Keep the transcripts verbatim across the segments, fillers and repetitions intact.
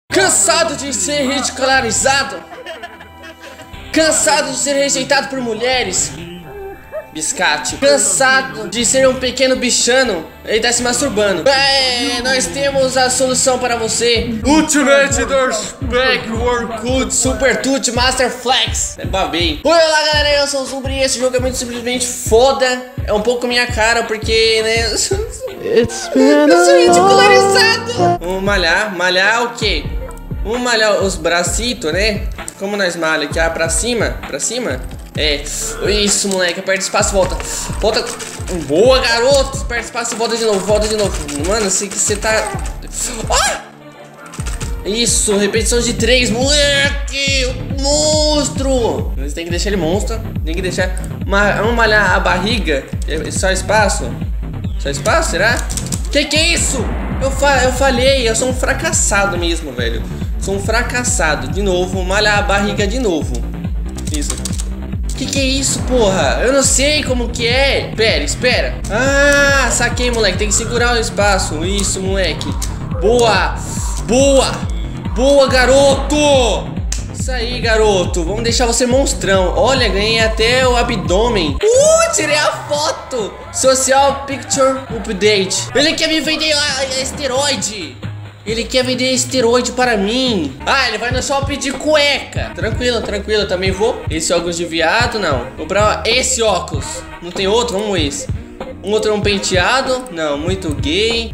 Cansado de ser ridicularizado? Cansado de ser rejeitado por mulheres? Biscate. Cansado de ser um pequeno bichano? Ele tá se masturbando. É, nós temos a solução para você. Ultimate Dashback Workout Super Tut Master Flex. É babei. Oi, olá galera, eu sou o Zumbri e esse jogo é muito simplesmente foda. É um pouco minha cara porque, né, eu sou, eu sou ridicularizado. Vamos malhar. Malhar o quê? Vamos malhar os bracitos, né? Como nós malha aqui? Ah, pra cima? Pra cima? É, isso, moleque, aperta espaço, volta. Volta. Boa, garoto. Aperta espaço e volta de novo, volta de novo. Mano, assim que você tá. Ah! Isso, repetição de três, moleque. Monstro. Você tem que deixar ele monstro. Tem que deixar. Vamos malhar a barriga. É só espaço? Só espaço, será? Que que é isso? Eu, fa eu falhei, eu sou um fracassado mesmo, velho. Sou um fracassado. De novo, malhar a barriga de novo. Isso. Que que é isso, porra? Eu não sei como que é. Pera, espera. Ah, saquei, moleque. Tem que segurar o espaço. Isso, moleque. Boa. Boa. Boa, garoto. Isso aí, garoto. Vamos deixar você monstrão. Olha, ganhei até o abdômen. Uh, tirei a foto. Social Picture Update. Ele quer me vender a, a esteroide. Ele quer vender esteroide para mim. Ah, ele vai no shopping de cueca. Tranquilo, tranquilo, eu também vou. Esse óculos de viado, não. Vou comprar esse óculos. Não tem outro? Vamos esse. Um outro é um penteado. Não, muito gay.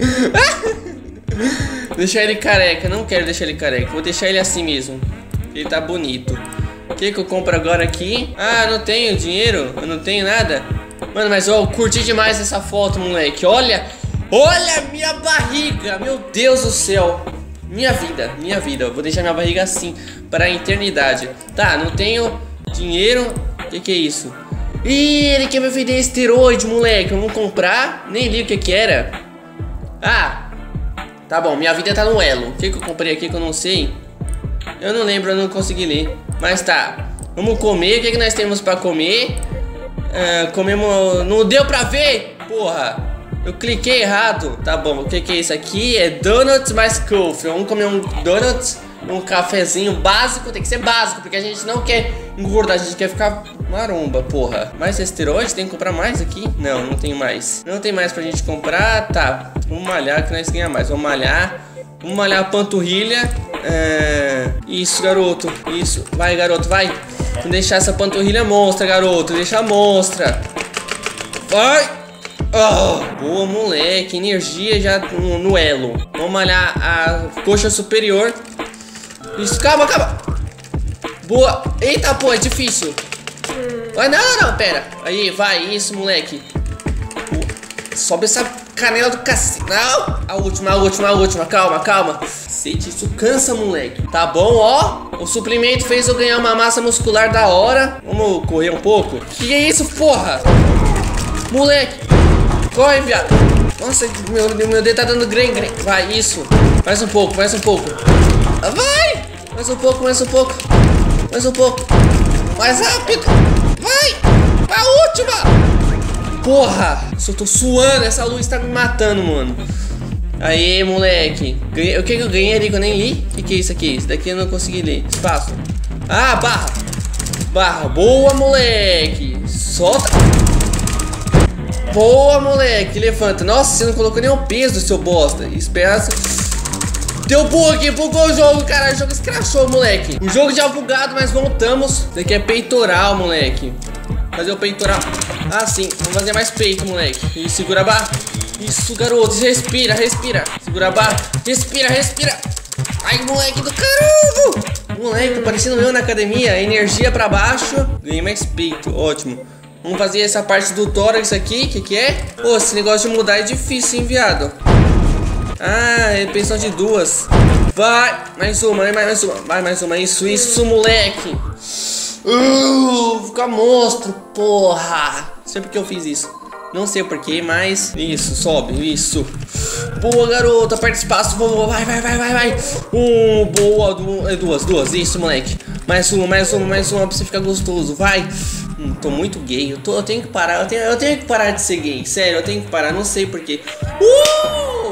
Deixar ele careca. Não quero deixar ele careca. Vou deixar ele assim mesmo. Ele tá bonito. O que que eu compro agora aqui? Ah, não tenho dinheiro. Eu não tenho nada. Mano, mas eu curti demais essa foto, moleque. Olha... Olha minha barriga, meu Deus do céu. Minha vida, minha vida. Eu vou deixar minha barriga assim para a eternidade. Tá, não tenho dinheiro. O que que é isso? Ih, ele quer me vender esteroide, moleque. Vamos comprar? Nem li o que que era. Ah, tá bom, minha vida tá no elo. O que que eu comprei aqui que eu não sei? Eu não lembro, eu não consegui ler. Mas tá, vamos comer. O que que nós temos pra comer? Ah, comemos... Não deu pra ver, porra. Eu cliquei errado. Tá bom, o que que é isso aqui? É donuts mais coffee. Vamos comer um donuts, um cafezinho básico. Tem que ser básico, porque a gente não quer engordar, a gente quer ficar maromba, porra. Mais esteroide? Tem que comprar mais aqui? Não, não tem mais. Não tem mais pra gente comprar. Tá, vamos malhar que nós ganhamos mais. Vamos malhar. Vamos malhar a panturrilha. É... Isso, garoto. Isso, vai, garoto, vai. Vamos deixar essa panturrilha monstra, garoto. Deixa a monstra. Vai. Oh, boa, moleque, energia já no, no elo. Vamos malhar a coxa superior. Isso, calma, calma. Boa, eita, pô, é difícil. Vai, não, não, não, pera. Aí, vai, isso, moleque. Sobe essa canela do cacete. Não, a última, a última, a última, calma, calma. Cacete, isso cansa, moleque. Tá bom, ó. O suplemento fez eu ganhar uma massa muscular da hora. Vamos correr um pouco. Que é isso, porra? Moleque. Corre, viado. Nossa, meu, meu dedo tá dando grem, grem. Vai, isso. Mais um pouco, mais um pouco. Vai. Mais um pouco, mais um pouco. Mais um pouco. Mais rápido. Vai. A última. Porra. Eu tô suando. Essa luz tá me matando, mano. Aê, moleque. Ganhei. O que que eu ganhei ali que eu nem li? O que que é isso aqui? Isso daqui eu não consegui ler. Espaço. Ah, barra. Barra. Boa, moleque. Solta. Boa, moleque, levanta. Nossa, você não colocou nenhum peso, seu bosta. Espera. Deu bug, bugou o jogo, cara. O jogo escrachou, moleque. O jogo já bugado, mas voltamos. Isso aqui é peitoral, moleque. Fazer o peitoral. Ah, sim, vamos fazer mais peito, moleque. E segura a barra. Isso, garoto, respira, respira. Segura a barra, respira, respira. Ai, moleque do caramba. Moleque, tá parecendo eu na academia. Energia pra baixo. Ganhei mais peito, ótimo. Vamos fazer essa parte do tórax aqui, que que é? Pô, esse negócio de mudar é difícil, hein, viado? Ah, é pensão de duas. Vai, mais uma, mais, mais uma. Vai, mais uma, isso, isso, moleque. Uh, fica monstro, porra. Não sei porque eu fiz isso. Não sei porquê, mas... Isso, sobe, isso. Boa, garoto, aperta espaço. Vai, vai, vai, vai, vai. Um, boa, duas, duas, isso, moleque. Mais uma, mais uma, mais uma pra você ficar gostoso, vai. Hum, tô muito gay, eu, tô, eu tenho que parar, eu tenho, eu tenho que parar de ser gay. Sério, eu tenho que parar, não sei porquê. Uh!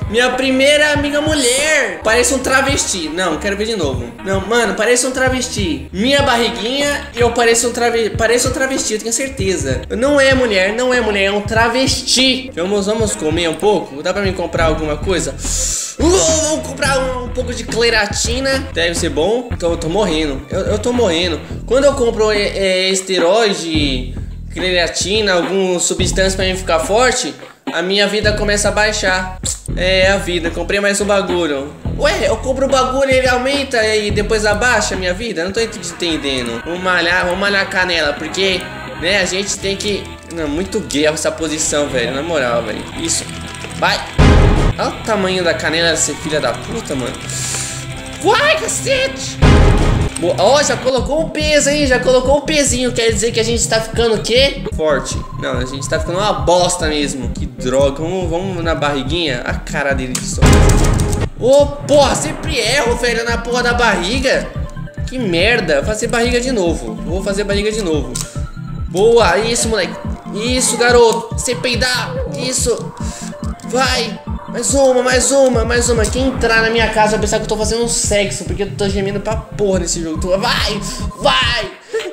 Minha primeira amiga mulher. Parece um travesti. Não, quero ver de novo. Não, mano, parece um travesti. Minha barriguinha e eu pareço um travesti. Pareço um travesti, eu tenho certeza. Não é mulher, não é mulher, é um travesti. Vamos, vamos comer um pouco? Dá pra mim comprar alguma coisa? Uh, vamos comprar um, um pouco de cleratina. Deve ser bom. Então eu tô morrendo. Eu, eu tô morrendo. Quando eu compro é, é, esteroide, creatina, alguma substância pra mim ficar forte, a minha vida começa a baixar. É a vida, comprei mais um bagulho. Ué, eu compro o bagulho e ele aumenta e depois abaixa a minha vida? Não tô entendendo. Vamos malhar, vamos malhar a canela, porque, né, a gente tem que... Não, muito gay essa posição, velho, na moral, velho. Isso, vai. Olha o tamanho da canela desse filho da puta, mano. Vai, cacete. Ó, oh, já colocou o peso, hein? Já colocou o pezinho. Quer dizer que a gente tá ficando o quê? Forte. Não, a gente tá ficando uma bosta mesmo. Que droga. Vamos, vamos na barriguinha. A cara dele de sol. Ô, oh, porra, sempre erro, velho, na porra da barriga. Que merda. Vou fazer barriga de novo. Vou fazer barriga de novo. Boa, isso, moleque. Isso, garoto. Você peidar. Isso. Vai. Mais uma, mais uma, mais uma. Quem entrar na minha casa vai pensar que eu tô fazendo um sexo, porque eu tô gemendo pra porra nesse jogo. Vai, vai.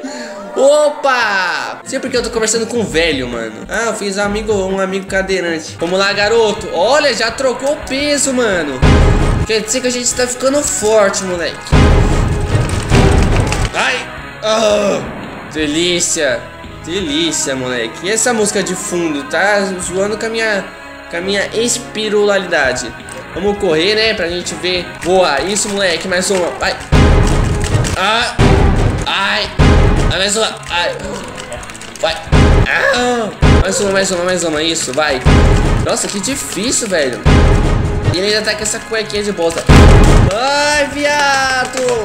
Opa! Sei porque eu tô conversando com um velho, mano. Ah, eu fiz um amigo, um amigo cadeirante. Vamos lá, garoto. Olha, já trocou o peso, mano. Quer dizer que a gente tá ficando forte, moleque. Ai. Oh, delícia. Delícia, moleque. E essa música de fundo tá zoando com a minha... com a minha espirulidade. Vamos correr, né? Pra gente ver. Boa, isso, moleque. Mais uma. Vai. Ah. Ai. Mais uma. Ai. Vai. Ah. Mais uma, mais uma, mais uma. Isso, vai. Nossa, que difícil, velho. E ele ainda tá com essa cuequinha de bosta. Ai, viado.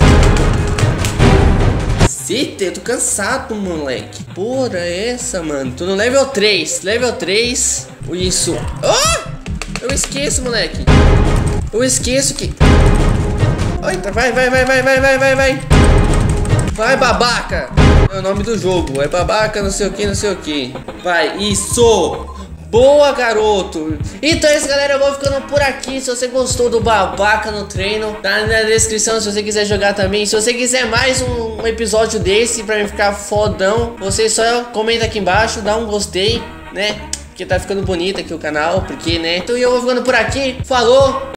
Cita, eu tô cansado, moleque. Porra, é essa, mano? Tô no level três. Level três. Isso. Oh! Eu esqueço, moleque. Eu esqueço que... Eita, vai, vai, vai, vai, vai, vai, vai, vai. Vai, babaca. É o nome do jogo. É babaca, não sei o que, não sei o que. Vai, isso. Boa, garoto. Então é isso, galera, eu vou ficando por aqui. Se você gostou do babaca no treino, tá na descrição se você quiser jogar também. Se você quiser mais um, um episódio desse pra mim ficar fodão, você só comenta aqui embaixo, dá um gostei, né? Porque tá ficando bonito aqui o canal, porque, né? Então eu vou ficando por aqui. Falou!